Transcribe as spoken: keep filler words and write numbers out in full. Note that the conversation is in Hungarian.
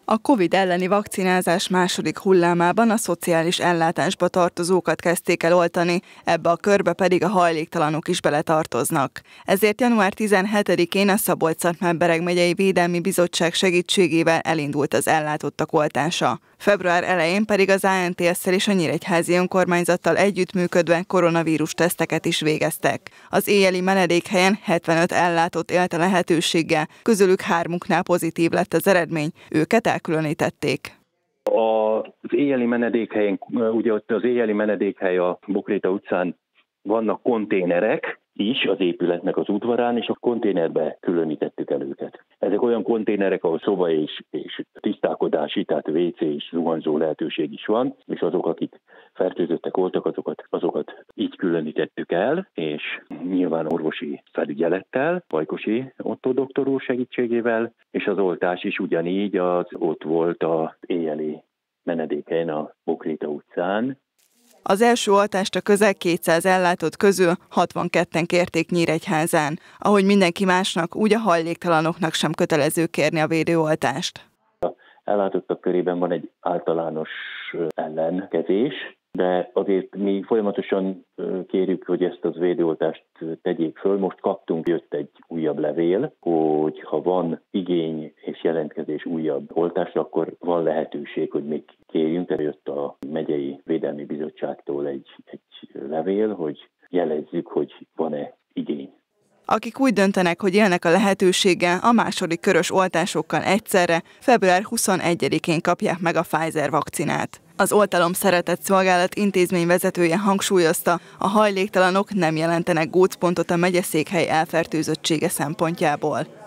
A Covid elleni vakcinázás második hullámában a szociális ellátásba tartozókat kezdték el oltani, ebbe a körbe pedig a hajléktalanok is beletartoznak. Ezért január tizenhetedikén a Szabolcs-Szatmár-Bereg megyei Védelmi Bizottság segítségével elindult az ellátottak oltása. Február elején pedig az á en té es-szel és a Nyíregyházi önkormányzattal együttműködve koronavírus teszteket is végeztek. Az éjjeli menedékhelyen hetvenöt ellátott élt a lehetőséggel, közülük hármuknál pozitív lett az eredmény, őket elkülönítették. Az éjjeli menedékhelyen, ugye ott az éjjeli menedékhely a Bokréta utcán vannak konténerek is az épületnek az udvarán, és a konténerbe különítettük el őket. Ezek olyan konténerek, ahol szoba és, és tisztálkodási, tehát vé cé és zuhanyzó lehetőség is van, és azok, akik fertőzöttek voltak, azokat, azokat így különítettük el, és nyilván orvosi felügyelettel, Vajkosi Ottó doktor úr segítségével, és az oltás is ugyanígy az ott volt az éjjeli menedékhelyen a Bokréta utcán. Az első oltást a közel kétszáz ellátott közül hatvanketten kérték Nyíregyházán. Ahogy mindenki másnak, úgy a hajléktalanoknak sem kötelező kérni a védőoltást. A ellátottak körében van egy általános ellenkezés, de azért mi folyamatosan kérjük, hogy ezt az védőoltást tegyék föl. Most kaptunk, jött egy újabb levél, hogy ha van igény és jelentkezés újabb oltásra, akkor van lehetőség, hogy még kérjünk. Jött a megyei Védelmi Bizottságtól egy, egy levél, hogy jelezzük, hogy van-e igény. Akik úgy döntenek, hogy élnek a lehetőséggel, a második körös oltásokkal egyszerre február huszonegyedikén kapják meg a Pfizer vakcinát. Az Oltalom Szeretett Szolgálat intézmény vezetője hangsúlyozta, a hajléktalanok nem jelentenek gócpontot a megyeszékhely elfertőzöttsége szempontjából.